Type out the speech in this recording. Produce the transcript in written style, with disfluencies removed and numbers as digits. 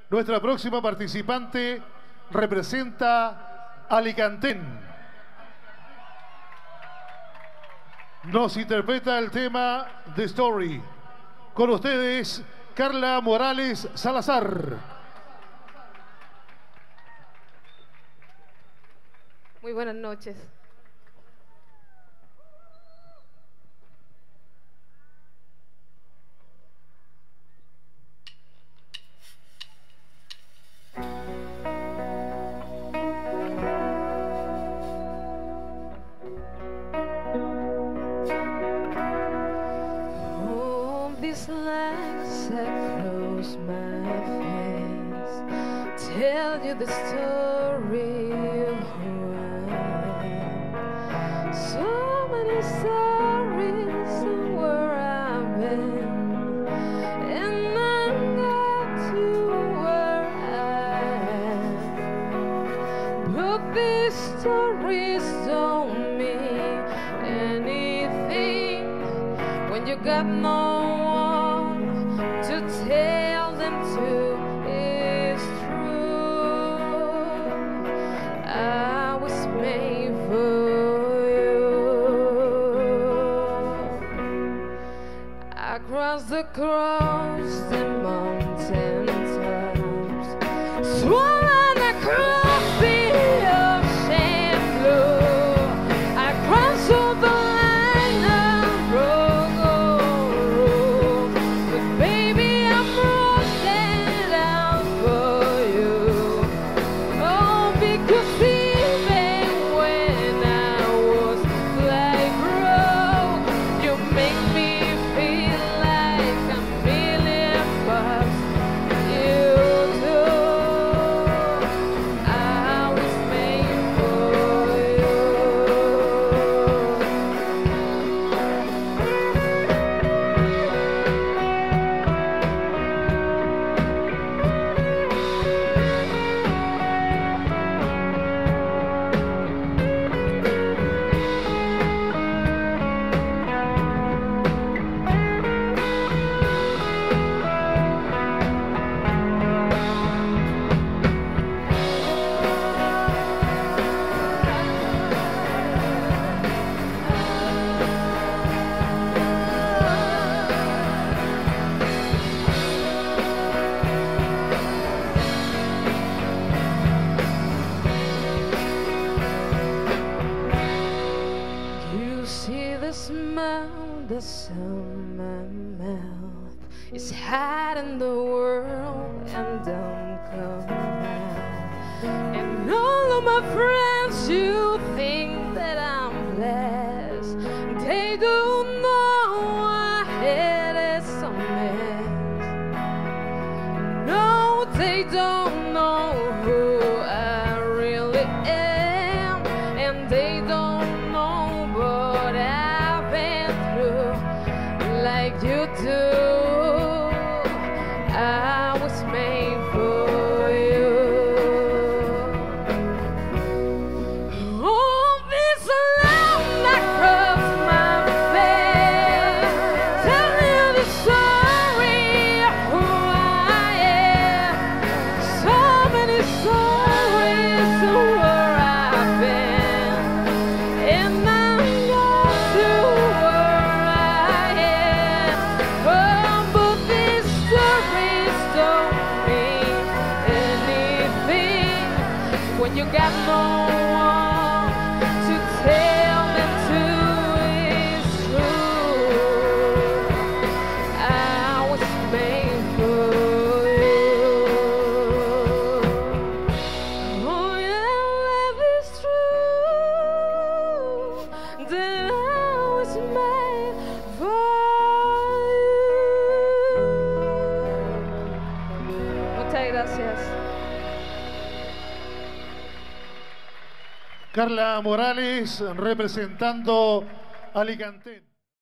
Nuestra próxima participante representa Alicantén. Nos interpreta el tema The Story. Con ustedes, Carla Morales Salazar. Muy buenas noches. These lines I close my face, tell you the story of who I am. So many stories of where I've been, and I got to where I am. But these stories don't mean anything when you got no to tell them to. Is true. I was made for you. I crossed across the mountain tops, swollen across the ocean blue. I crossed all the line and broke all rules. But baby, I'm running out for you. Oh, because even when I was like broke, you make me feel like a million bucks. You do. I was made for you. You see the smile that's on my mouth. It's hiding the world and don't come out. And all of my friends, you think that I'm blessed. They don't know I had some mess. No, they don't know who I really am, and they don't know what I've been through like you do. I was made for you. Oh, this love that crossed my face, tell you the story of who I am. So many stories of where I've been, and I got to where I am. Oh, but these stories don't mean anything when you got no one to tell them to. Is true. I was made for you. Oh, yeah, love is true. That I was made for you. Muchas gracias. Carla Morales representando Alicantén.